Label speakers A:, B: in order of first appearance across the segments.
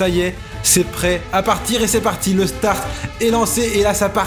A: ça y est, c'est prêt à partir et c'est parti. Le start est lancé et là ça part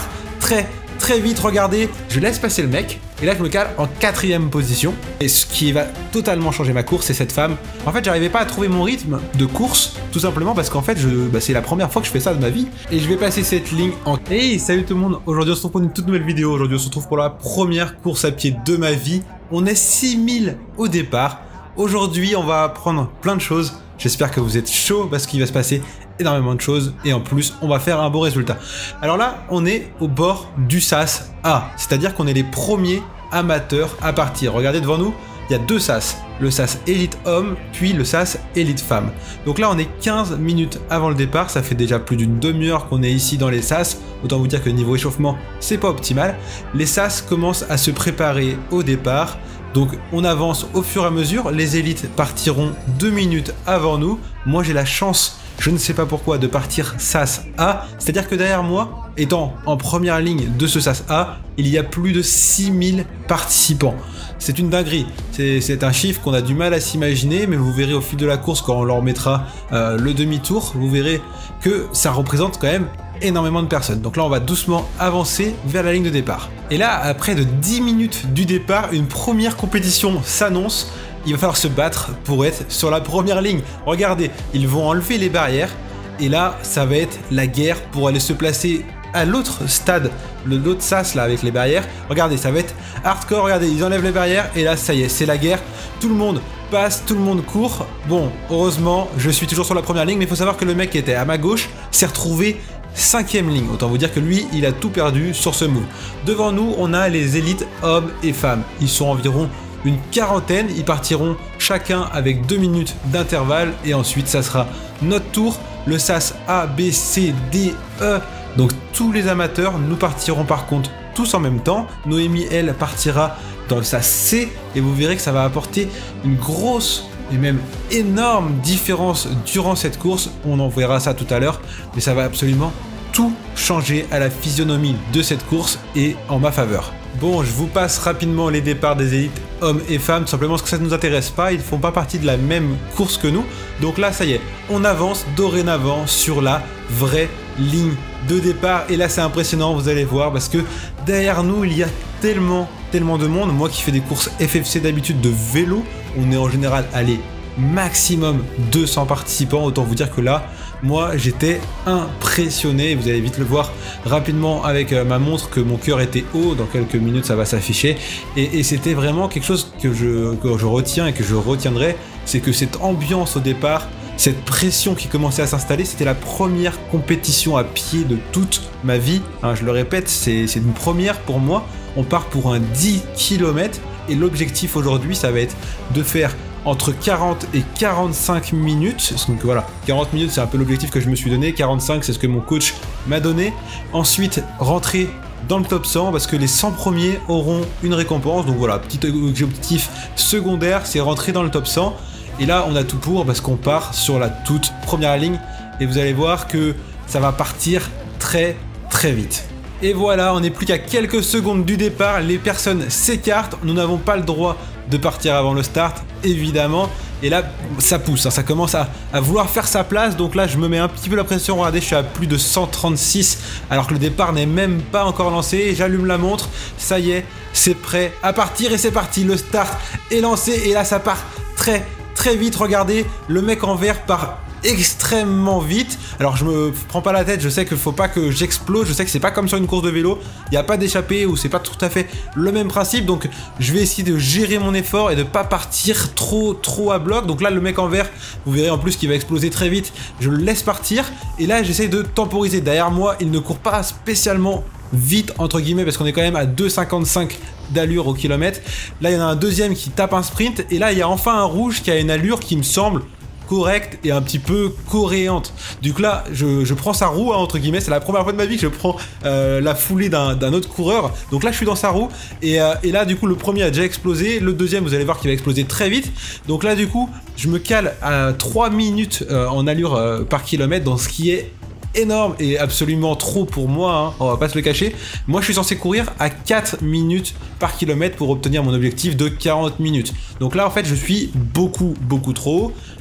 A: très vite, regardez. Je laisse passer le mec et là je me cale en 4e position. Et ce qui va totalement changer ma course, c'est cette femme. En fait, j'arrivais pas à trouver mon rythme de course, tout simplement parce qu'en fait, c'est la première fois que je fais ça de ma vie. Et je vais passer cette ligne en... Hey, salut tout le monde. Aujourd'hui, on se retrouve pour une toute nouvelle vidéo. Aujourd'hui, on se retrouve pour la première course à pied de ma vie. On est 6000 au départ. Aujourd'hui, on va apprendre plein de choses. J'espère que vous êtes chaud parce qu'il va se passer énormément de choses et en plus on va faire un beau résultat. Alors là on est au bord du SAS A, c'est-à-dire qu'on est les premiers amateurs à partir. Regardez devant nous, il y a deux SAS, le SAS élite homme puis le SAS élite femme. Donc là on est 15 minutes avant le départ, ça fait déjà plus d'une demi-heure qu'on est ici dans les SAS, autant vous dire que niveau échauffement c'est pas optimal. Les SAS commencent à se préparer au départ. Donc on avance au fur et à mesure, les élites partiront 2 minutes avant nous. Moi j'ai la chance, je ne sais pas pourquoi, de partir SAS A, c'est-à-dire que derrière moi, étant en première ligne de ce SAS A, il y a plus de 6000 participants. C'est une dinguerie, c'est un chiffre qu'on a du mal à s'imaginer, mais vous verrez au fil de la course quand on leur mettra le demi-tour, vous verrez que ça représente quand même énormément de personnes. Donc là on va doucement avancer vers la ligne de départ. Et là, à près de 10 minutes du départ, une première compétition s'annonce. Il va falloir se battre pour être sur la première ligne. Regardez, ils vont enlever les barrières et là ça va être la guerre pour aller se placer à l'autre stade, l'autre sas là avec les barrières. Regardez, ça va être hardcore, regardez, ils enlèvent les barrières et là ça y est, c'est la guerre. Tout le monde passe, tout le monde court. Bon, heureusement, je suis toujours sur la première ligne, mais il faut savoir que le mec qui était à ma gauche s'est retrouvé 5e ligne, autant vous dire que lui il a tout perdu sur ce move. Devant nous on a les élites hommes et femmes, ils sont environ une quarantaine, ils partiront chacun avec 2 minutes d'intervalle et ensuite ça sera notre tour, le SAS A, B, C, D, E. Donc tous les amateurs, nous partirons par contre tous en même temps. Noémie elle partira dans le SAS C et vous verrez que ça va apporter une grosse et même énorme différence durant cette course. On en verra ça tout à l'heure, mais ça va absolument tout changer à la physionomie de cette course et en ma faveur. Bon, je vous passe rapidement les départs des élites hommes et femmes, tout simplement parce que ça ne nous intéresse pas, ils ne font pas partie de la même course que nous. Donc là, ça y est, on avance dorénavant sur la vraie ligne de départ. Et là, c'est impressionnant, vous allez voir, parce que derrière nous, il y a tellement de monde. Moi qui fais des courses FFC d'habitude de vélo, on est en général allé maximum 200 participants, autant vous dire que là, moi j'étais impressionné, vous allez vite le voir rapidement avec ma montre que mon cœur était haut, dans quelques minutes ça va s'afficher, et c'était vraiment quelque chose que je retiens et que je retiendrai, c'est que cette ambiance au départ, cette pression qui commençait à s'installer, c'était la première compétition à pied de toute ma vie, hein, je le répète, c'est une première pour moi, on part pour un 10 km, et l'objectif aujourd'hui ça va être de faire entre 40 et 45 minutes, donc voilà, 40 minutes c'est un peu l'objectif que je me suis donné, 45 c'est ce que mon coach m'a donné, ensuite rentrer dans le top 100 parce que les 100 premiers auront une récompense, donc voilà, petit objectif secondaire c'est rentrer dans le top 100, et là on a tout pour parce qu'on part sur la toute première ligne, et vous allez voir que ça va partir très vite. Et voilà, on n'est plus qu'à quelques secondes du départ, les personnes s'écartent, nous n'avons pas le droit de partir avant le start, évidemment. Et là, ça pousse, hein, ça commence à vouloir faire sa place. Donc là, je me mets un petit peu la pression. Regardez, je suis à plus de 136, alors que le départ n'est même pas encore lancé. J'allume la montre, ça y est, c'est prêt à partir et c'est parti. Le start est lancé et là, ça part très vite. Regardez, le mec en vert part extrêmement vite. Alors je me prends pas la tête, je sais qu'il faut pas que j'explose, je sais que c'est pas comme sur une course de vélo, il n'y a pas d'échappée ou c'est pas tout à fait le même principe, donc je vais essayer de gérer mon effort et de pas partir trop à bloc. Donc là le mec en vert, vous verrez en plus qu'il va exploser très vite, je le laisse partir et là j'essaie de temporiser. Derrière moi il ne court pas spécialement vite entre guillemets parce qu'on est quand même à 2,55 d'allure au kilomètre. Là il y en a un deuxième qui tape un sprint et là il y a enfin un rouge qui a une allure qui me semble correcte et un petit peu coréante. Du coup là je prends sa roue hein, entre guillemets, c'est la première fois de ma vie que je prends la foulée d'un autre coureur, donc là je suis dans sa roue et là du coup le premier a déjà explosé, le deuxième vous allez voir qu'il va exploser très vite, donc là du coup je me cale à 3 minutes en allure par kilomètre, dans ce qui est énorme et absolument trop pour moi, hein, on va pas se le cacher. Moi je suis censé courir à 4 minutes par kilomètre pour obtenir mon objectif de 40 minutes. Donc là en fait je suis beaucoup trop haut.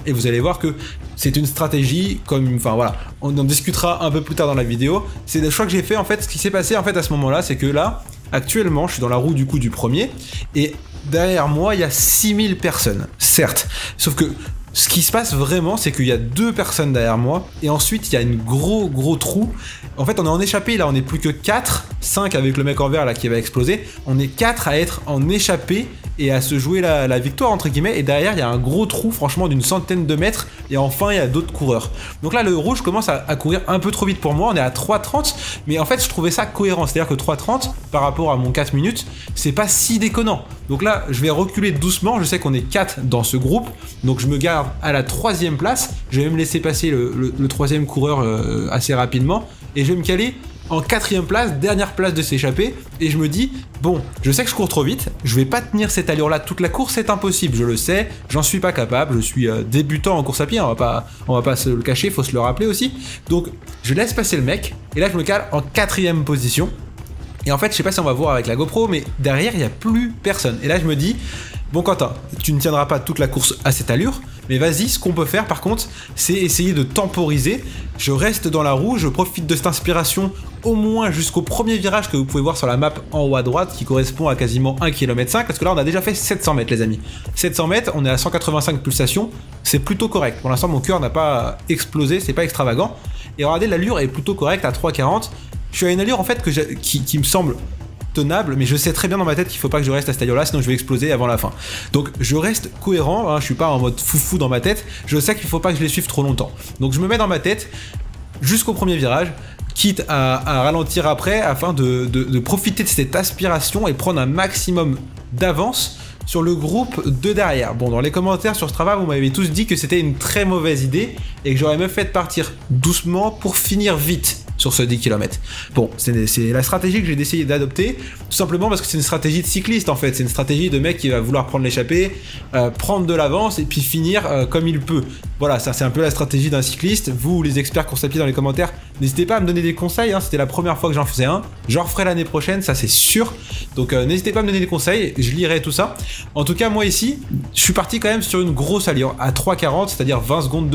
A: et vous allez voir que c'est une stratégie comme, enfin voilà, on en discutera un peu plus tard dans la vidéo. C'est le choix que j'ai fait en fait. Ce qui s'est passé en fait à ce moment-là, c'est que là, actuellement, je suis dans la roue du coup du premier, et derrière moi, il y a 6000 personnes, certes, sauf que ce qui se passe vraiment, c'est qu'il y a 2 personnes derrière moi, et ensuite il y a une gros trou. En fait, on est en échappé, là on est plus que 4, 5 avec le mec en vert là qui va exploser. On est 4 à être en échappé et à se jouer la victoire entre guillemets, et derrière il y a un gros trou franchement d'une centaine de mètres, et enfin il y a d'autres coureurs. Donc là le rouge commence à courir un peu trop vite pour moi, on est à 3,30, mais en fait je trouvais ça cohérent, c'est à dire que 3,30 par rapport à mon 4 minutes, c'est pas si déconnant. Donc là je vais reculer doucement, je sais qu'on est 4 dans ce groupe, donc je me garde à la 3e place, je vais me laisser passer le 3e coureur assez rapidement, et je vais me caler en 4e place, dernière place de s'échapper, et je me dis, bon, je sais que je cours trop vite, je vais pas tenir cette allure-là toute la course, c'est impossible, je le sais, j'en suis pas capable, je suis débutant en course à pied, on va pas se le cacher, faut se le rappeler aussi. Donc, je laisse passer le mec, et là je me cale en 4e position, et en fait, je sais pas si on va voir avec la GoPro, mais derrière, il y a plus personne. Et là, je me dis, bon Quentin, tu ne tiendras pas toute la course à cette allure, mais vas-y, ce qu'on peut faire par contre, c'est essayer de temporiser. Je reste dans la roue, je profite de cette inspiration au moins jusqu'au premier virage que vous pouvez voir sur la map en haut à droite, qui correspond à quasiment 1,5 km, parce que là on a déjà fait 700 mètres les amis. 700 mètres, on est à 185 pulsations, c'est plutôt correct. Pour l'instant mon cœur n'a pas explosé, c'est pas extravagant. Et regardez, l'allure est plutôt correcte à 3,40. Je suis à une allure en fait qui me semble tenable, mais je sais très bien dans ma tête qu'il faut pas que je reste à cette allure là, sinon je vais exploser avant la fin. Donc je reste cohérent, hein, je suis pas en mode foufou dans ma tête, je sais qu'il faut pas que je les suive trop longtemps. Donc je me mets dans ma tête jusqu'au premier virage, quitte à ralentir après afin de profiter de cette aspiration et prendre un maximum d'avance sur le groupe de derrière. Bon, dans les commentaires sur Strava, vous m'avez tous dit que c'était une très mauvaise idée et que j'aurais même fait partir doucement pour finir vite sur ce 10 km. Bon, c'est la stratégie que j'ai décidé d'adopter, tout simplement parce que c'est une stratégie de cycliste en fait, c'est une stratégie de mec qui va vouloir prendre l'échappée, prendre de l'avance et puis finir comme il peut. Voilà, ça c'est un peu la stratégie d'un cycliste. Vous, les experts course à pied dans les commentaires, n'hésitez pas à me donner des conseils, hein. C'était la première fois que j'en faisais un, j'en referai l'année prochaine, ça c'est sûr. Donc n'hésitez pas à me donner des conseils, je lirai tout ça. En tout cas, moi ici, je suis parti quand même sur une grosse allure, à 3,40, c'est-à-dire 20 secondes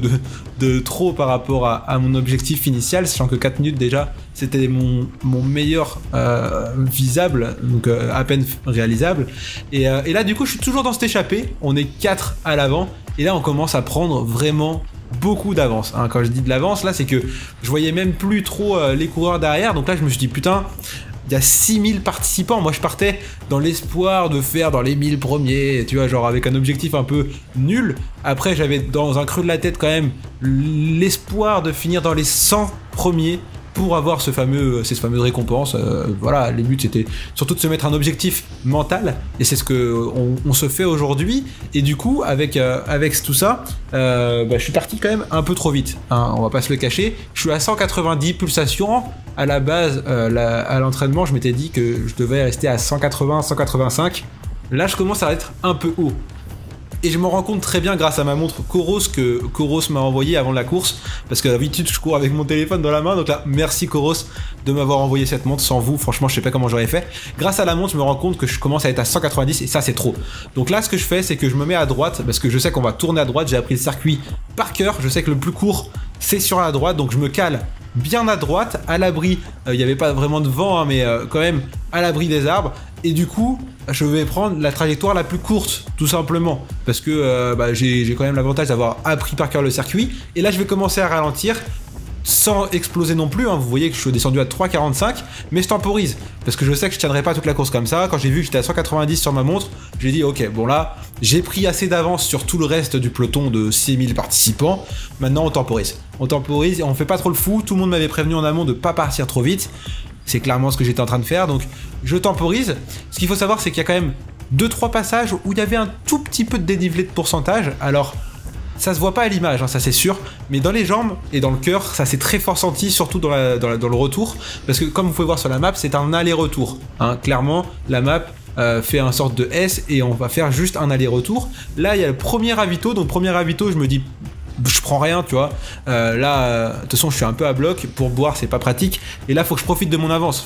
A: de trop par rapport à mon objectif initial, sachant que 4 minutes déjà, c'était mon meilleur visable, donc à peine réalisable. Et là, du coup, je suis toujours dans cette échappée, on est 4 à l'avant, et là, on commence à prendre vraiment beaucoup d'avance, hein. Quand je dis de l'avance, là, c'est que je voyais même plus trop les coureurs derrière, donc là, je me suis dit, putain, il y a 6000 participants, moi je partais dans l'espoir de faire dans les 1000 premiers, tu vois, genre avec un objectif un peu nul. Après j'avais dans un creux de la tête quand même l'espoir de finir dans les 100 premiers pour avoir ces fameuses récompenses. Voilà, les buts c'était surtout de se mettre un objectif mental, et c'est ce que on se fait aujourd'hui. Et du coup avec tout ça, je suis parti quand même un peu trop vite, hein, on va pas se le cacher. Je suis à 190 pulsations. À la base, à l'entraînement, je m'étais dit que je devais rester à 180, 185. Là, je commence à être un peu haut. Et je me rends compte très bien grâce à ma montre Coros que Coros m'a envoyé avant la course, parce que d'habitude je cours avec mon téléphone dans la main, donc là merci Coros de m'avoir envoyé cette montre. Sans vous franchement je sais pas comment j'aurais fait. Grâce à la montre je me rends compte que je commence à être à 190 et ça c'est trop. Donc là ce que je fais c'est que je me mets à droite, parce que je sais qu'on va tourner à droite, j'ai appris le circuit par cœur, je sais que le plus court c'est sur la droite, donc je me cale bien à droite, à l'abri, il n'y avait pas vraiment de vent hein, mais quand même à l'abri des arbres. Et du coup, je vais prendre la trajectoire la plus courte, tout simplement. Parce que j'ai quand même l'avantage d'avoir appris par cœur le circuit. Et là, je vais commencer à ralentir, sans exploser non plus. Hein. Vous voyez que je suis descendu à 3,45, mais je temporise. Parce que je sais que je tiendrai pas toute la course comme ça. Quand j'ai vu que j'étais à 190 sur ma montre, j'ai dit, ok, bon là, j'ai pris assez d'avance sur tout le reste du peloton de 6000 participants. Maintenant, on temporise. On temporise et on fait pas trop le fou. Tout le monde m'avait prévenu en amont de pas partir trop vite. C'est clairement ce que j'étais en train de faire, donc je temporise. Ce qu'il faut savoir, c'est qu'il y a quand même 2-3 passages où il y avait un tout petit peu de dénivelé de pourcentage. Alors, ça se voit pas à l'image, hein, ça c'est sûr, mais dans les jambes et dans le cœur, ça s'est très fort senti, surtout dans le retour, parce que comme vous pouvez voir sur la map, c'est un aller-retour. Hein. Clairement, la map fait un sorte de S et on va faire juste un aller-retour. Là, il y a le premier ravito, donc premier ravito, je me dis... je prends rien, tu vois. De toute façon, je suis un peu à bloc. Pour boire, c'est pas pratique. Et là, faut que je profite de mon avance.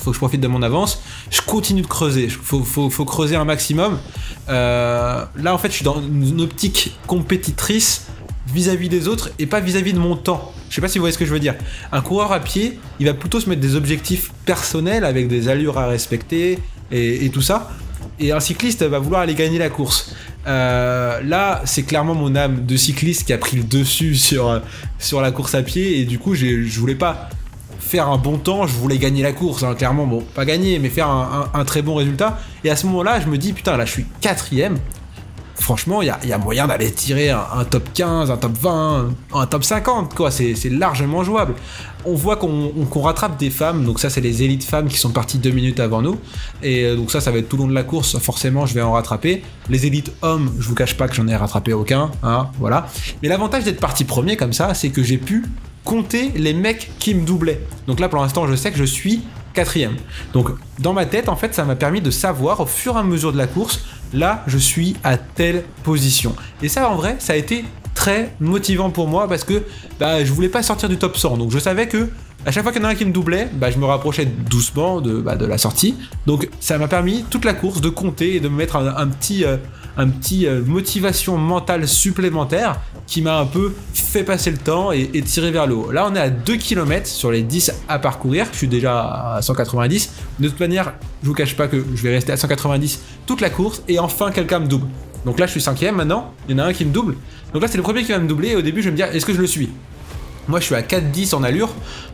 A: Je continue de creuser. Faut creuser un maximum. Là, en fait, je suis dans une optique compétitrice vis-à-vis des autres et pas vis-à-vis de mon temps. Je sais pas si vous voyez ce que je veux dire. Un coureur à pied, il va plutôt se mettre des objectifs personnels avec des allures à respecter et tout ça. Et un cycliste va vouloir aller gagner la course. Là, c'est clairement mon âme de cycliste qui a pris le dessus sur la course à pied. Et du coup, je voulais pas faire un bon temps, je voulais gagner la course. Hein, clairement, bon, pas gagner, mais faire un très bon résultat. Et à ce moment-là, je me dis, putain, là, je suis 4ème. Franchement, il y a moyen d'aller tirer un top 15, un top 20, un top 50, quoi. C'est largement jouable. On voit qu'on rattrape des femmes, donc ça, c'est les élites femmes qui sont parties 2 minutes avant nous. Et donc ça va être tout le long de la course, forcément, je vais en rattraper. Les élites hommes, je vous cache pas que j'en ai rattrapé aucun, hein, voilà. Mais l'avantage d'être parti premier comme ça, c'est que j'ai pu compter les mecs qui me doublaient. Donc là, pour l'instant, je sais que je suis 4ème. Donc dans ma tête, en fait, ça m'a permis de savoir au fur et à mesure de la course, là, je suis à telle position. Et ça, en vrai, ça a été très motivant pour moi parce que je voulais pas sortir du top 100. Donc je savais que à chaque fois qu'il y en a un qui me doublait, je me rapprochais doucement de la sortie. Donc ça m'a permis toute la course de compter et de me mettre un petit motivation mentale supplémentaire qui m'a un peu fait passer le temps et tirer vers le haut. Là, on est à 2 km sur les 10 à parcourir. Je suis déjà à 190. De toute manière, je vous cache pas que je vais rester à 190 toute la course et enfin quelqu'un me double. Donc là, je suis 5ème maintenant. Il y en a un qui me double. Donc là, c'est le premier qui va me doubler et au début, je vais me dire, est-ce que je le suis? Moi, je suis à 4,10 en allure.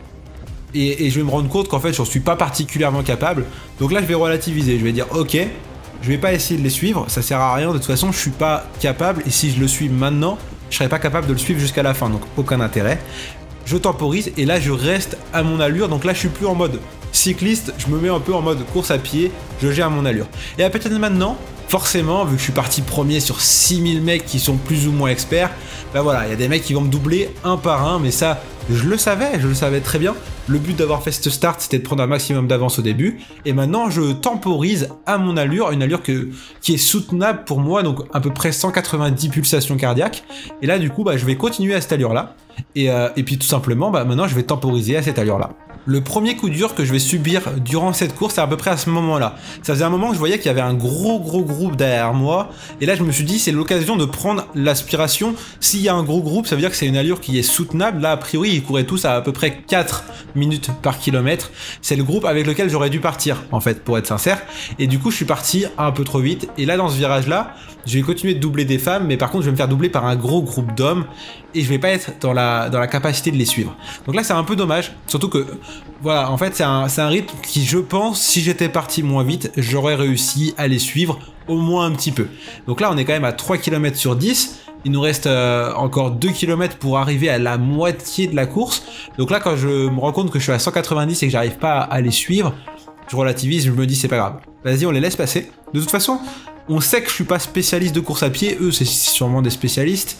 A: Et je vais me rendre compte qu'en fait, je ne suis pas particulièrement capable. Donc là, je vais relativiser. Je vais dire, ok, je vais pas essayer de les suivre. Ça sert à rien. De toute façon, je suis pas capable. Et si je le suis maintenant, je serai pas capable de le suivre jusqu'à la fin. Donc, aucun intérêt. Je temporise. Et là, je reste à mon allure. Donc là, je suis plus en mode cycliste. Je me mets un peu en mode course à pied. Je gère mon allure. Et à partir de maintenant, forcément, vu que je suis parti premier sur 6000 mecs qui sont plus ou moins experts, voilà, il y a des mecs qui vont me doubler un par un, mais ça, je le savais très bien. Le but d'avoir fait ce start, c'était de prendre un maximum d'avance au début, et maintenant, je temporise à mon allure, une allure qui est soutenable pour moi, donc à peu près 190 pulsations cardiaques, et là, du coup, je vais continuer à cette allure-là, et puis tout simplement, maintenant, je vais temporiser à cette allure-là. Le premier coup dur que je vais subir durant cette course, c'est à peu près à ce moment-là. Ça faisait un moment que je voyais qu'il y avait un gros groupe derrière moi. Et là, je me suis dit, c'est l'occasion de prendre l'aspiration. S'il y a un gros groupe, ça veut dire que c'est une allure qui est soutenable. Là, a priori, ils couraient tous à peu près 4 minutes par kilomètre. C'est le groupe avec lequel j'aurais dû partir, en fait, pour être sincère. Et du coup, je suis parti un peu trop vite. Et là, dans ce virage-là, je vais continuer de doubler des femmes, mais par contre, je vais me faire doubler par un gros groupe d'hommes. Et je vais pas être dans la capacité de les suivre. Donc là, c'est un peu dommage. Surtout que, voilà, en fait, c'est un rythme qui, je pense, si j'étais parti moins vite, j'aurais réussi à les suivre au moins un petit peu. Donc là, on est quand même à 3 km sur 10. Il nous reste encore 2 km pour arriver à la moitié de la course. Donc là, quand je me rends compte que je suis à 190 et que j'arrive pas à les suivre, je relativise, je me dis c'est pas grave. Vas-y, on les laisse passer. De toute façon, on sait que je suis pas spécialiste de course à pied, eux c'est sûrement des spécialistes.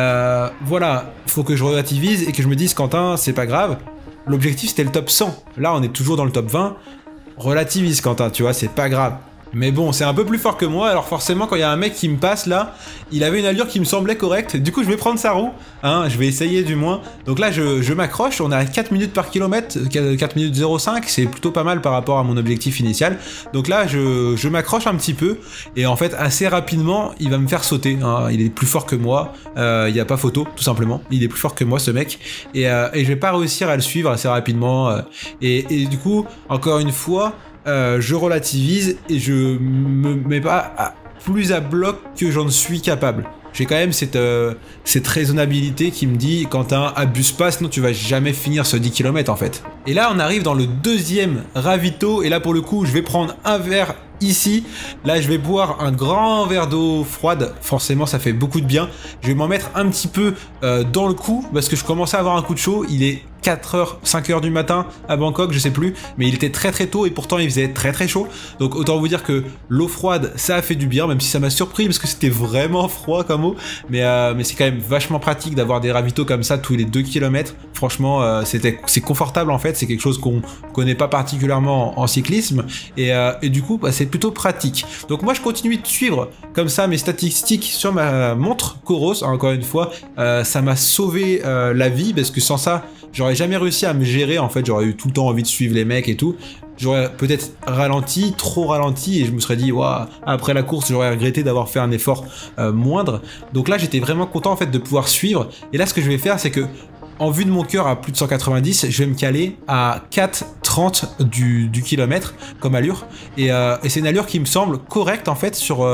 A: Voilà, faut que je relativise et que je me dise Quentin, c'est pas grave. L'objectif c'était le top 100. Là on est toujours dans le top 20. Relativise Quentin, tu vois, c'est pas grave. Mais bon, c'est un peu plus fort que moi, alors forcément quand il y a un mec qui me passe là, il avait une allure qui me semblait correcte, du coup je vais prendre sa roue, hein, je vais essayer du moins. Donc là je m'accroche, on est à 4 minutes par kilomètre, 4 minutes 05, c'est plutôt pas mal par rapport à mon objectif initial. Donc là je m'accroche un petit peu, et en fait assez rapidement il va me faire sauter, hein. Il est plus fort que moi, il n'y a pas photo tout simplement, il est plus fort que moi ce mec, et je vais pas réussir à le suivre assez rapidement, et du coup encore une fois, je relativise et je me mets pas plus à bloc que j'en suis capable. J'ai quand même cette raisonnabilité qui me dit Quentin, abuse pas, sinon tu vas jamais finir ce 10 km en fait. Et là on arrive dans le deuxième ravito, et là pour le coup je vais prendre un verre ici. Là je vais boire un grand verre d'eau froide, forcément ça fait beaucoup de bien. Je vais m'en mettre un petit peu dans le cou parce que je commençais à avoir un coup de chaud. Il est 4h, 5h du matin à Bangkok, je sais plus, mais il était très tôt et pourtant il faisait très chaud. Donc autant vous dire que l'eau froide ça a fait du bien, même si ça m'a surpris parce que c'était vraiment froid comme eau, mais c'est quand même vachement pratique d'avoir des ravitaux comme ça tous les 2 km. Franchement c'est confortable en fait, c'est quelque chose qu'on connaît pas particulièrement en cyclisme, et du coup c'est plutôt pratique. Donc moi je continue de suivre comme ça mes statistiques sur ma montre Coros, encore une fois ça m'a sauvé la vie parce que sans ça j'aurais jamais réussi à me gérer, en fait j'aurais eu tout le temps envie de suivre les mecs et tout. j'aurais peut-être ralenti, trop ralenti, et je me serais dit, waouh, après la course, j'aurais regretté d'avoir fait un effort moindre. Donc là, j'étais vraiment content en fait de pouvoir suivre. Et là, ce que je vais faire, c'est que en vue de mon cœur à plus de 190, je vais me caler à 4,30 du kilomètre comme allure. Et c'est une allure qui me semble correcte en fait sur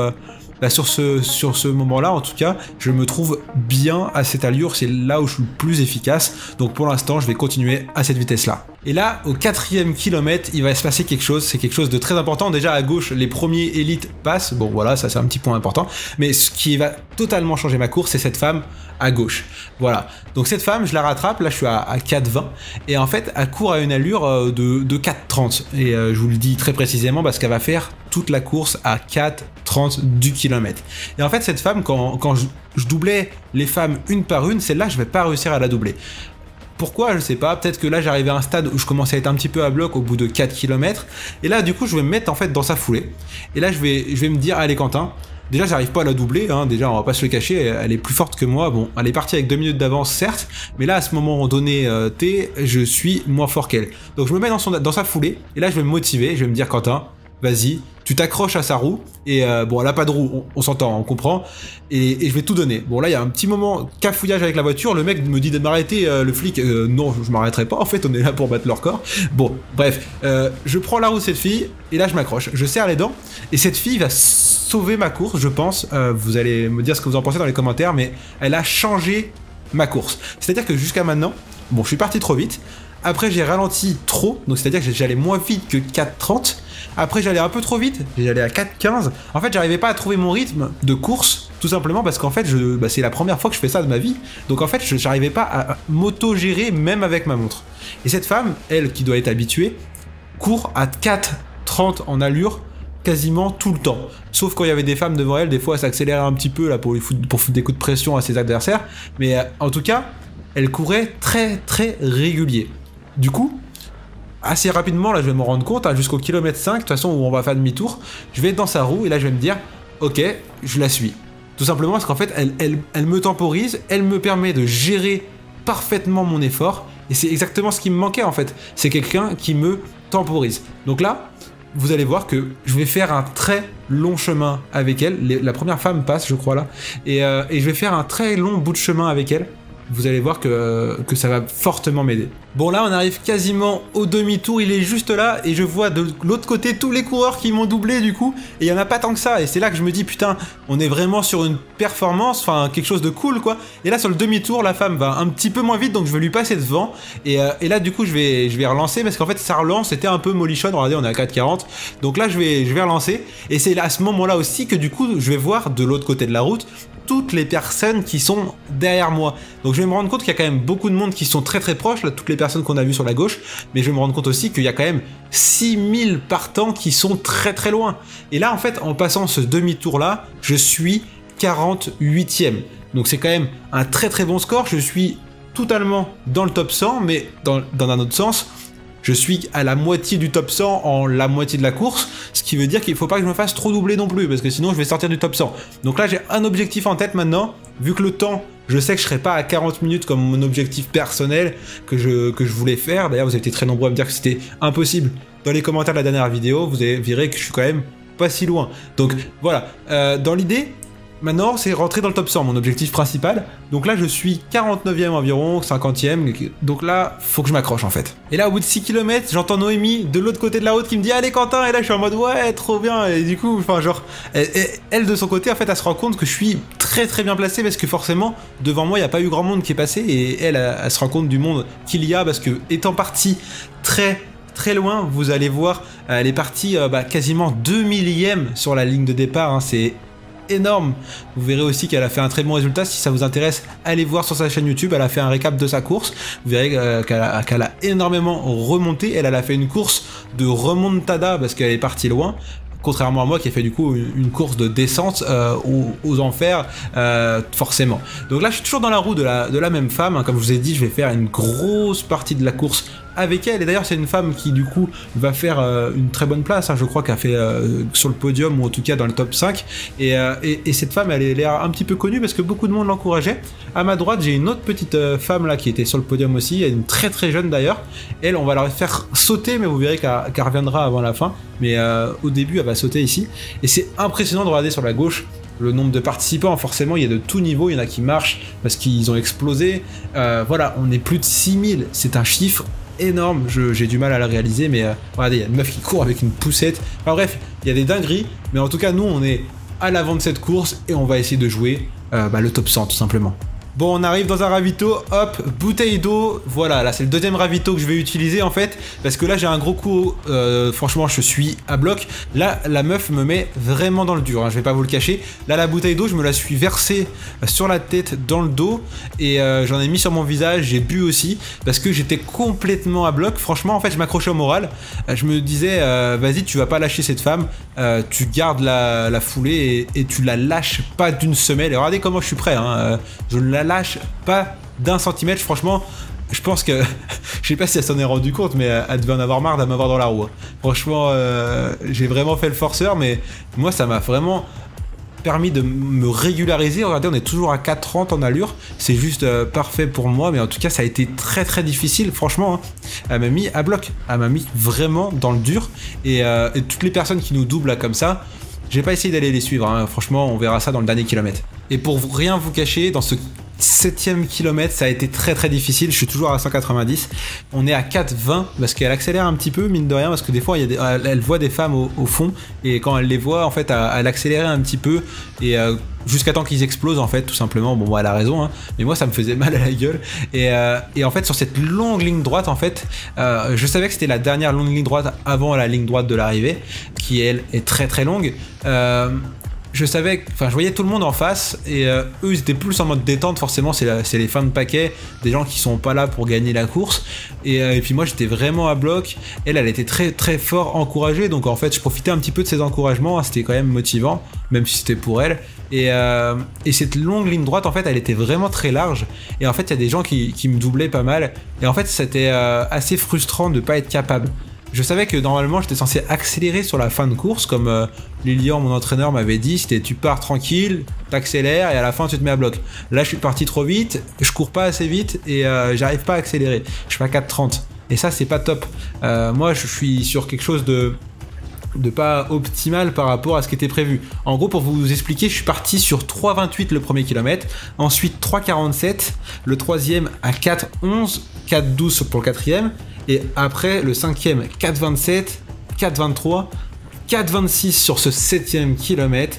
A: ce moment-là. En tout cas, je me trouve bien à cette allure. C'est là où je suis le plus efficace. Donc pour l'instant, je vais continuer à cette vitesse-là. Et là, au 4e kilomètre, il va se passer quelque chose. C'est quelque chose de très important. Déjà à gauche, les premiers élites passent. Bon voilà, ça c'est un petit point important. Mais ce qui va totalement changer ma course, c'est cette femme à gauche. Voilà. Donc cette femme, je la rattrape. Là, je suis à 4,20. Et en fait, elle court à une allure de 4,30. Et je vous le dis très précisément parce qu'elle va faire toute la course à 4,30 du kilomètre. Et en fait, cette femme, quand je doublais les femmes une par une, celle-là, je vais pas réussir à la doubler. Pourquoi? Je sais pas, peut-être que là j'arrivais à un stade où je commençais à être un petit peu à bloc au bout de 4 km, et là du coup je vais me mettre en fait dans sa foulée, et là je vais me dire, allez Quentin, déjà j'arrive pas à la doubler, hein, déjà on va pas se le cacher, elle est plus forte que moi, bon elle est partie avec 2 minutes d'avance certes, mais là à ce moment donné T, je suis moins fort qu'elle. Donc je me mets dans sa foulée, et là je vais me motiver, je vais me dire Quentin, vas-y, tu t'accroches à sa roue, et bon, elle a pas de roue, on s'entend, on comprend, et je vais tout donner. Bon, là, il y a un petit moment cafouillage avec la voiture, le mec me dit de m'arrêter, le flic, non, je m'arrêterai pas, en fait, on est là pour battre leur corps. Bon, bref, je prends la roue de cette fille, et là, je m'accroche, je serre les dents, et cette fille va sauver ma course, je pense, vous allez me dire ce que vous en pensez dans les commentaires, mais elle a changé ma course. C'est-à-dire que jusqu'à maintenant, bon, je suis parti trop vite, après j'ai ralenti trop, donc c'est-à-dire que j'allais moins vite que 4,30. Après j'allais un peu trop vite, j'allais à 4,15. En fait j'arrivais pas à trouver mon rythme de course, tout simplement parce qu'en fait c'est la première fois que je fais ça de ma vie. Donc en fait j'arrivais pas à m'auto-gérer même avec ma montre. Et cette femme, elle qui doit être habituée, court à 4,30 en allure quasiment tout le temps. Sauf quand il y avait des femmes devant elle, des fois elle s'accélérait un petit peu là pour foutre des coups de pression à ses adversaires. Mais en tout cas, elle courait très très régulier. Du coup, assez rapidement, là je vais me rendre compte, hein, jusqu'au kilomètre 5, de toute façon où on va faire demi-tour, je vais être dans sa roue et là je vais me dire, ok, je la suis. Tout simplement parce qu'en fait, elle me temporise, elle me permet de gérer parfaitement mon effort, et c'est exactement ce qui me manquait en fait. C'est quelqu'un qui me temporise. Donc là, vous allez voir que je vais faire un très long chemin avec elle. La première femme passe, je crois là, et je vais faire un très long bout de chemin avec elle. Vous allez voir que ça va fortement m'aider. Bon là on arrive quasiment au demi-tour, il est juste là et je vois de l'autre côté tous les coureurs qui m'ont doublé du coup, et il y en a pas tant que ça, et c'est là que je me dis putain, on est vraiment sur une performance, enfin quelque chose de cool quoi. Et là sur le demi-tour la femme va un petit peu moins vite, donc je vais lui passer devant, et là du coup je vais relancer parce qu'en fait ça relance, c'était un peu molichonne, regardez on est à 4,40, donc là je vais relancer, et c'est à ce moment là aussi que du coup je vais voir de l'autre côté de la route toutes les personnes qui sont derrière moi. Donc je vais me rendre compte qu'il y a quand même beaucoup de monde qui sont très très proches, là toutes les personnes qu'on a vues sur la gauche, mais je vais me rendre compte aussi qu'il y a quand même 6000 partants qui sont très très loin. Et là en fait en passant ce demi-tour là, je suis 48e. Donc c'est quand même un très très bon score, je suis totalement dans le top 100, mais dans un autre sens, je suis à la moitié du top 100 en la moitié de la course, ce qui veut dire qu'il ne faut pas que je me fasse trop doubler non plus, parce que sinon je vais sortir du top 100. Donc là j'ai un objectif en tête maintenant, vu que le temps, je sais que je serai pas à 40 minutes comme mon objectif personnel que je voulais faire. D'ailleurs vous avez été très nombreux à me dire que c'était impossible. Dans les commentaires de la dernière vidéo, vous verrez que je suis quand même pas si loin. Donc voilà, dans l'idée, maintenant, c'est rentrer dans le top 100, mon objectif principal. Donc là, je suis 49e environ, 50e. Donc là, faut que je m'accroche en fait. Et là, au bout de 6 km, j'entends Noémie de l'autre côté de la route qui me dit « Allez Quentin !» Et là, je suis en mode « Ouais, trop bien !» Et du coup, enfin genre, elle de son côté, en fait, elle se rend compte que je suis très très bien placé parce que forcément, devant moi, il n'y a pas eu grand monde qui est passé. Et elle se rend compte du monde qu'il y a parce que, étant partie très loin, vous allez voir, elle est partie quasiment 2 millièmes sur la ligne de départ. Hein, c'est énorme. Vous verrez aussi qu'elle a fait un très bon résultat. Si ça vous intéresse, allez voir sur sa chaîne YouTube, elle a fait un récap de sa course. Vous verrez qu'elle a énormément remonté. Elle a fait une course de remontada parce qu'elle est partie loin. contrairement à moi qui ai fait du coup une course de descente aux enfers, forcément. Donc là je suis toujours dans la roue de la même femme, hein. Comme je vous ai dit, je vais faire une grosse partie de la course avec elle, et d'ailleurs c'est une femme qui du coup va faire une très bonne place, hein. Je crois qu'elle a fait sur le podium, ou en tout cas dans le top 5, et cette femme elle a l'air un petit peu connue parce que beaucoup de monde l'encourageait. À ma droite j'ai une autre petite femme là qui était sur le podium aussi, elle est une très très jeune d'ailleurs. Elle, on va la faire sauter, mais vous verrez qu'elle reviendra avant la fin, mais au début elle va sauter ici, et c'est impressionnant de regarder sur la gauche le nombre de participants. Forcément il y a de tout niveau, il y en a qui marchent parce qu'ils ont explosé, voilà, on est plus de 6000, c'est un chiffre énorme, j'ai du mal à la réaliser, mais regardez, il y a une meuf qui court avec une poussette, enfin bref, il y a des dingueries, mais en tout cas nous on est à l'avant de cette course et on va essayer de jouer le top 100 tout simplement. Bon, on arrive dans un ravito, hop, bouteille d'eau, voilà, là c'est le deuxième ravito que je vais utiliser en fait, parce que là j'ai un gros coup, franchement je suis à bloc, là la meuf me met vraiment dans le dur, hein, je vais pas vous le cacher, là la bouteille d'eau je me la suis versée sur la tête, dans le dos, et j'en ai mis sur mon visage, j'ai bu aussi, parce que j'étais complètement à bloc, franchement en fait je m'accrochais au moral, je me disais, vas-y tu vas pas lâcher cette femme, tu gardes la foulée et tu la lâches pas d'une semelle, et regardez comment je suis prêt, hein, je ne la lâche pas d'un centimètre, franchement je pense que je sais pas si elle s'en est rendu compte, mais elle devait en avoir marre de m'avoir dans la roue, franchement j'ai vraiment fait le forceur, mais moi ça m'a vraiment permis de me régulariser. Regardez, on est toujours à 4,30 en allure, c'est juste parfait pour moi, mais en tout cas ça a été très très difficile, franchement, hein. Elle m'a mis à bloc, elle m'a mis vraiment dans le dur, et toutes les personnes qui nous doublent là comme ça, j'ai pas essayé d'aller les suivre, hein. Franchement on verra ça dans le dernier kilomètre. Et pour rien vous cacher, dans ce 7e kilomètre ça a été très très difficile, je suis toujours à 190, on est à 4,20 parce qu'elle accélère un petit peu mine de rien, parce que des fois elle voit des femmes au fond, et quand elle les voit en fait elle accélérait un petit peu, et jusqu'à temps qu'ils explosent en fait tout simplement. Bon elle a raison, hein, mais moi ça me faisait mal à la gueule, et en fait sur cette longue ligne droite en fait, je savais que c'était la dernière longue ligne droite avant la ligne droite de l'arrivée, qui elle est très très longue. Je savais, enfin je voyais tout le monde en face, et eux ils étaient plus en mode détente, forcément c'est les fins de paquet, des gens qui sont pas là pour gagner la course, et puis moi j'étais vraiment à bloc, elle était très très fort encouragée, donc en fait je profitais un petit peu de ces encouragements, hein, c'était quand même motivant, même si c'était pour elle, et cette longue ligne droite en fait elle était vraiment très large, et en fait il y a des gens qui me doublaient pas mal, et en fait c'était assez frustrant de pas être capable. Je savais que normalement j'étais censé accélérer sur la fin de course, comme Lilian, mon entraîneur, m'avait dit, c'était tu pars tranquille, t'accélères et à la fin tu te mets à bloc. Là je suis parti trop vite, je cours pas assez vite et j'arrive pas à accélérer. Je fais à 4,30 et ça c'est pas top. Moi je suis sur quelque chose de pas optimal par rapport à ce qui était prévu. En gros, pour vous expliquer, je suis parti sur 3,28 le premier kilomètre, ensuite 3,47, le troisième à 4,11, 4,12 pour le quatrième, et après le cinquième 4,27, 4,23, 4,26 sur ce 7e kilomètre,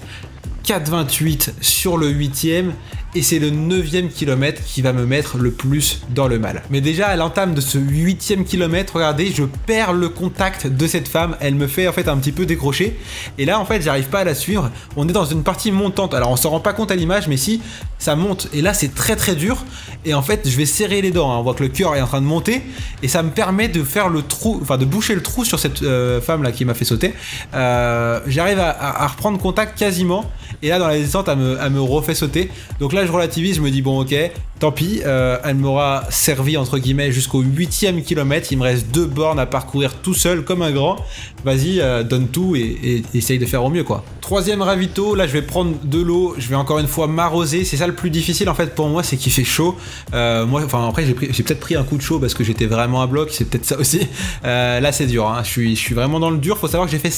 A: 4,28 sur le 8e, et c'est le 9e kilomètre qui va me mettre le plus dans le mal. Mais déjà à l'entame de ce 8e kilomètre, regardez, je perds le contact de cette femme, elle me fait en fait un petit peu décrocher, et là en fait j'arrive pas à la suivre, on est dans une partie montante, alors on s'en rend pas compte à l'image, mais si, ça monte, et là c'est très très dur, et en fait je vais serrer les dents, hein. On voit que le cœur est en train de monter, et ça me permet de faire le trou, enfin de boucher le trou sur cette femme là qui m'a fait sauter. J'arrive à reprendre contact quasiment, et là dans la descente elle me refait sauter, donc là je relativise, je me dis bon ok, tant pis, elle m'aura servi entre guillemets jusqu'au 8e kilomètre, il me reste 2 bornes à parcourir tout seul comme un grand, vas-y donne tout et essaye de faire au mieux quoi. 3e ravito, là je vais prendre de l'eau, je vais encore une fois m'arroser, c'est ça le plus difficile en fait pour moi, c'est qu'il fait chaud, moi enfin après j'ai peut-être pris un coup de chaud parce que j'étais vraiment à bloc, c'est peut-être ça aussi, là c'est dur, hein. Je suis vraiment dans le dur, faut savoir que j'ai fait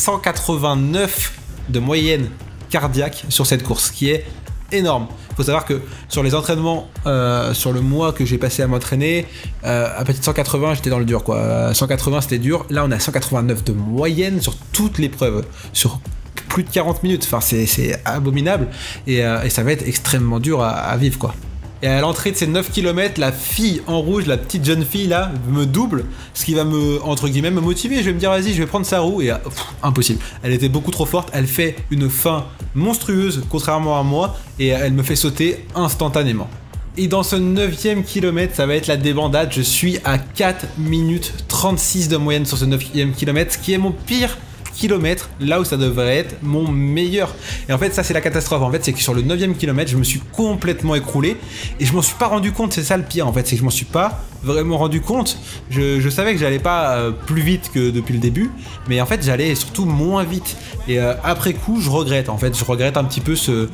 A: 189 de moyenne cardiaque sur cette course, qui est énorme. Il faut savoir que sur les entraînements, sur le mois que j'ai passé à m'entraîner, à partir de 180 j'étais dans le dur quoi. 180 c'était dur, là on a 189 de moyenne sur toute l'épreuve, sur plus de 40 minutes, enfin c'est abominable, et ça va être extrêmement dur à vivre quoi. Et à l'entrée de ces 9 km, la fille en rouge, la petite jeune fille là, me double, ce qui va me, entre guillemets, me motiver. Je vais me dire vas-y, je vais prendre sa roue, et impossible. Elle était beaucoup trop forte, elle fait une fin monstrueuse, contrairement à moi, et elle me fait sauter instantanément. Et dans ce 9e kilomètre, ça va être la débandade, je suis à 4 minutes 36 de moyenne sur ce 9e kilomètre, ce qui est mon pire kilomètre, là où ça devrait être mon meilleur. Et en fait, ça c'est la catastrophe. En fait, c'est que sur le 9e kilomètre, je me suis complètement écroulé et je m'en suis pas rendu compte. C'est ça le pire en fait, c'est que je m'en suis pas vraiment rendu compte. Je savais que j'allais pas plus vite que depuis le début, mais en fait j'allais surtout moins vite. Et après coup, je regrette. En fait, je regrette un petit peu ce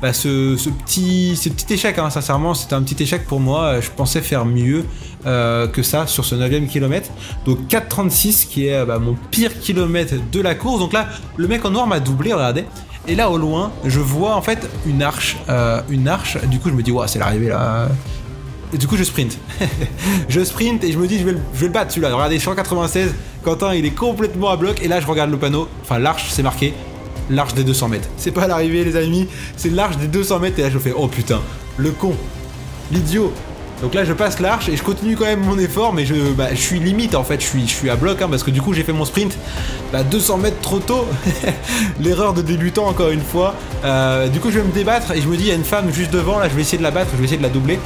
A: petit échec, hein. Sincèrement, c'était un petit échec pour moi. Je pensais faire mieux que ça sur ce 9e kilomètre. Donc 4,36 qui est mon pire kilomètre de la course. Donc là, le mec en noir m'a doublé, regardez. Et là, au loin, je vois en fait une arche. Du coup, je me dis, ouais, c'est l'arrivée là. Et du coup, je sprint. Je sprint et je me dis, je vais le battre celui-là. Regardez, 196. Quentin, il est complètement à bloc. Et là, je regarde le panneau. Enfin, l'arche, c'est marqué. L'arche des 200 mètres. C'est pas l'arrivée, les amis. C'est l'arche des 200 mètres. Et là, je fais, oh putain, le con. L'idiot. Donc là, je passe l'arche et je continue quand même mon effort. Mais je suis limite, en fait. Je suis à bloc, hein, parce que du coup, j'ai fait mon sprint 200 mètres trop tôt. L'erreur de débutant, encore une fois. Du coup, je vais me débattre et je me dis, il y a une femme juste devant. Là, je vais essayer de la battre. Je vais essayer de la doubler.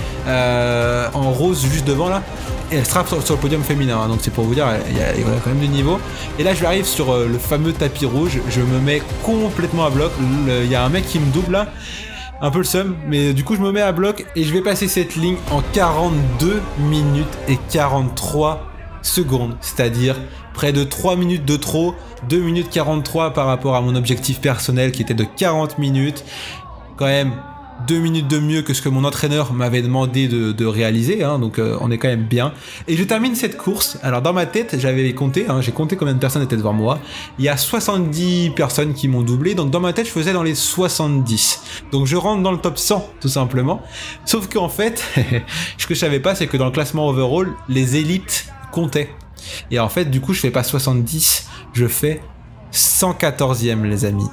A: En rose, juste devant, là. Et elle sera sur le podium féminin, hein, donc c'est pour vous dire, il y a quand même du niveau. Et là, je arrive sur le fameux tapis rouge, je me mets complètement à bloc. Il y a un mec qui me double là, un peu le seum, mais du coup, je me mets à bloc et je vais passer cette ligne en 42 minutes et 43 secondes, c'est-à-dire près de 3 minutes de trop, 2 minutes 43 par rapport à mon objectif personnel qui était de 40 minutes. Quand même 2 minutes de mieux que ce que mon entraîneur m'avait demandé de réaliser, hein, donc on est quand même bien. Et je termine cette course. Alors dans ma tête, j'avais compté, hein, j'ai compté combien de personnes étaient devant moi. Il y a 70 personnes qui m'ont doublé, donc dans ma tête, je faisais dans les 70. Donc je rentre dans le top 100, tout simplement. Sauf qu'en fait, ce que je savais pas, c'est que dans le classement overall, les élites comptaient. Et en fait, du coup, je fais pas 70, je fais 114e, les amis.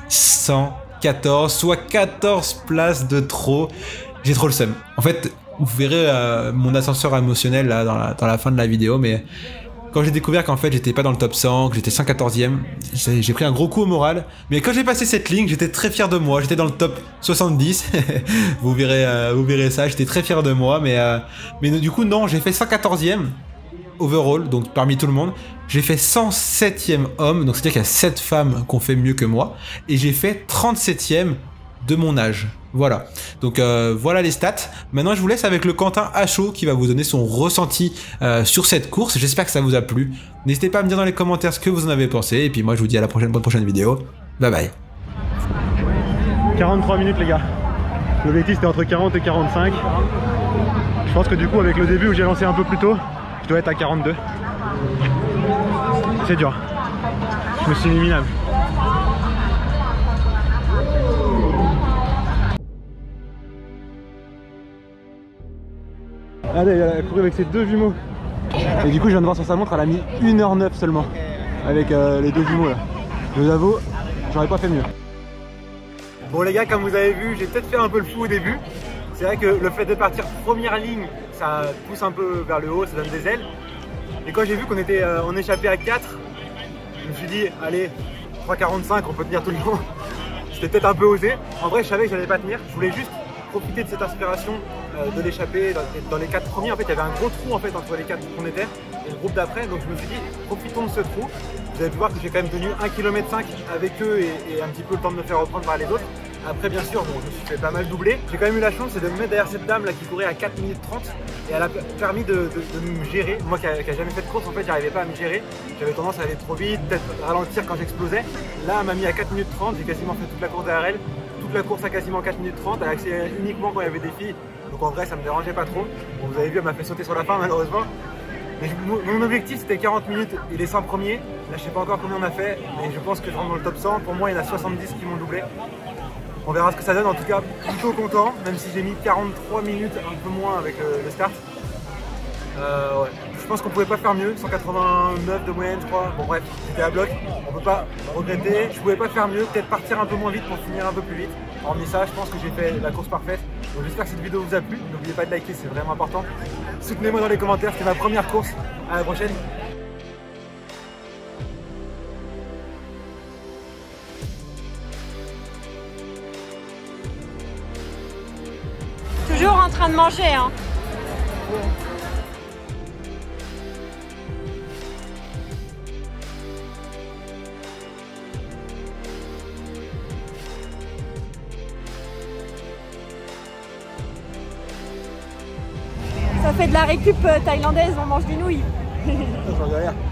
A: 114, soit 14 places de trop. J'ai trop le seum. En fait, vous verrez mon ascenseur émotionnel là dans la fin de la vidéo, mais quand j'ai découvert qu'en fait j'étais pas dans le top 100, que j'étais 114e, j'ai pris un gros coup au moral. Mais quand j'ai passé cette ligne, j'étais très fier de moi. J'étais dans le top 70. Vous verrez ça. J'étais très fier de moi, mais du coup non, j'ai fait 114e. Overall, donc parmi tout le monde, j'ai fait 107e homme, donc c'est-à-dire qu'il y a 7 femmes qui ont fait mieux que moi, et j'ai fait 37e de mon âge. Voilà, donc voilà les stats. Maintenant je vous laisse avec le Quentin Achaud qui va vous donner son ressenti sur cette course. J'espère que ça vous a plu. N'hésitez pas à me dire dans les commentaires ce que vous en avez pensé, et puis moi je vous dis à la prochaine vidéo. Bye bye.
B: 43 minutes les gars. L'objectif c'était entre 40 et 45. Je pense que du coup avec le début où j'ai lancé un peu plus tôt, je dois être à 42. C'est dur. Je me suis mis minable. Allez, elle a couru avec ses deux jumeaux. Et du coup, je viens de voir sur sa montre, elle a mis 1h09 seulement. Avec les deux jumeaux là. Je vous avoue, j'aurais pas fait mieux. Bon les gars, comme vous avez vu, j'ai peut-être fait un peu le fou au début. C'est vrai que le fait de partir première ligne, ça pousse un peu vers le haut, ça donne des ailes. Et quand j'ai vu qu'on était en échappé à 4, je me suis dit, allez, 3,45, on peut tenir tout le long. C'était peut-être un peu osé. En vrai, je savais que j'allais pas tenir. Je voulais juste profiter de cette inspiration de l'échappée. Dans les 4 premiers, en fait, il y avait un gros trou en fait, entre les 4 qu'on était et le groupe d'après. Donc je me suis dit, profitons de ce trou. Vous avez pu voir que j'ai quand même tenu 1,5 km avec eux et un petit peu le temps de me faire reprendre par les autres. Après bien sûr, bon, je me suis fait pas mal doubler. J'ai quand même eu la chance de me mettre derrière cette dame là qui courait à 4 minutes 30 et elle a permis de me gérer. Moi qui a jamais fait de course, en fait j'arrivais pas à me gérer. J'avais tendance à aller trop vite, peut-être ralentir quand j'explosais. Là elle m'a mis à 4 minutes 30, j'ai quasiment fait toute la course derrière elle. Toute la course à quasiment 4 minutes 30, elle a accéléré uniquement quand il y avait des filles. Donc en vrai ça me dérangeait pas trop. Bon, vous avez vu, elle m'a fait sauter sur la fin malheureusement. Mais mon objectif c'était 40 minutes et les 100 premiers. Là je sais pas encore combien on a fait, mais je pense que je rentre dans le top 100. Pour moi il y en a 70 qui m'ont doublé. On verra ce que ça donne, en tout cas plutôt content, même si j'ai mis 43 minutes, un peu moins avec le start. Ouais. Je pense qu'on pouvait pas faire mieux, 189 de moyenne je crois. Bon bref, j'étais à bloc, on peut pas regretter. Je pouvais pas faire mieux, peut-être partir un peu moins vite pour finir un peu plus vite. Hormis ça, je pense que j'ai fait la course parfaite. Donc j'espère que cette vidéo vous a plu. N'oubliez pas de liker, c'est vraiment important. Soutenez-moi dans les commentaires, c'était ma première course. À la prochaine.
C: Toujours en train de manger, hein. fait de la récup thaïlandaise, on mange des nouilles.
B: Je regarde.